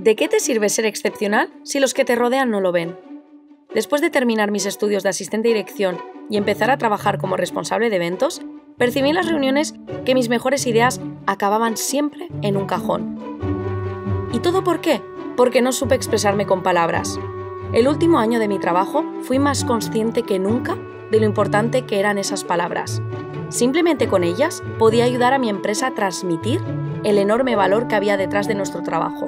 ¿De qué te sirve ser excepcional si los que te rodean no lo ven? Después de terminar mis estudios de asistente de dirección y empezar a trabajar como responsable de eventos, percibí en las reuniones que mis mejores ideas acababan siempre en un cajón. ¿Y todo por qué? Porque no supe expresarme con palabras. El último año de mi trabajo fui más consciente que nunca de lo importante que eran esas palabras. Simplemente con ellas podía ayudar a mi empresa a transmitir el enorme valor que había detrás de nuestro trabajo.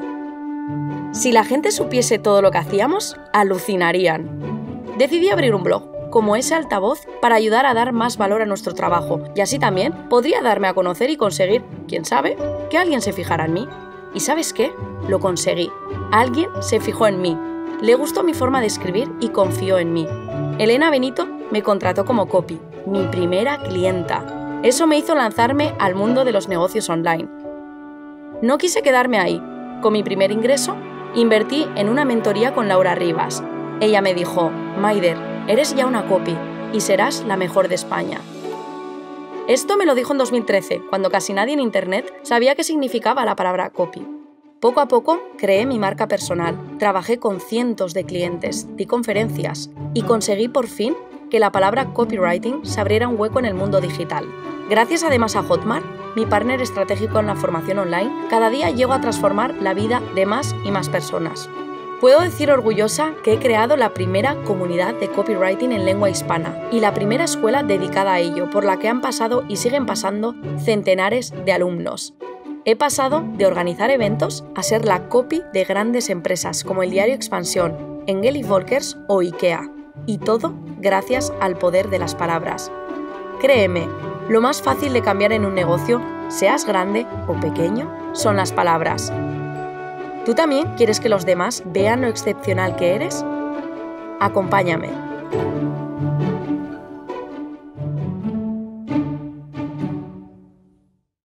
Si la gente supiese todo lo que hacíamos, alucinarían. Decidí abrir un blog como ese altavoz para ayudar a dar más valor a nuestro trabajo y así también podría darme a conocer y conseguir, quién sabe, que alguien se fijara en mí. ¿Y sabes qué? Lo conseguí. Alguien se fijó en mí. Le gustó mi forma de escribir y confió en mí. Elena Benito me contrató como copy, mi primera clienta. Eso me hizo lanzarme al mundo de los negocios online. No quise quedarme ahí. Con mi primer ingreso, invertí en una mentoría con Laura Rivas. Ella me dijo, Maider, eres ya una copy y serás la mejor de España. Esto me lo dijo en 2013, cuando casi nadie en Internet sabía qué significaba la palabra copy. Poco a poco creé mi marca personal, trabajé con cientos de clientes, di conferencias y conseguí por fin que la palabra copywriting se abriera un hueco en el mundo digital. Gracias además a Hotmart, mi partner estratégico en la formación online, cada día llego a transformar la vida de más y más personas. Puedo decir orgullosa que he creado la primera comunidad de copywriting en lengua hispana y la primera escuela dedicada a ello, por la que han pasado y siguen pasando centenares de alumnos. He pasado de organizar eventos a ser la copy de grandes empresas como el diario Expansión, Engel y Volkers o IKEA. Y todo gracias al poder de las palabras. Créeme, lo más fácil de cambiar en un negocio, seas grande o pequeño, son las palabras. ¿Tú también quieres que los demás vean lo excepcional que eres? Acompáñame.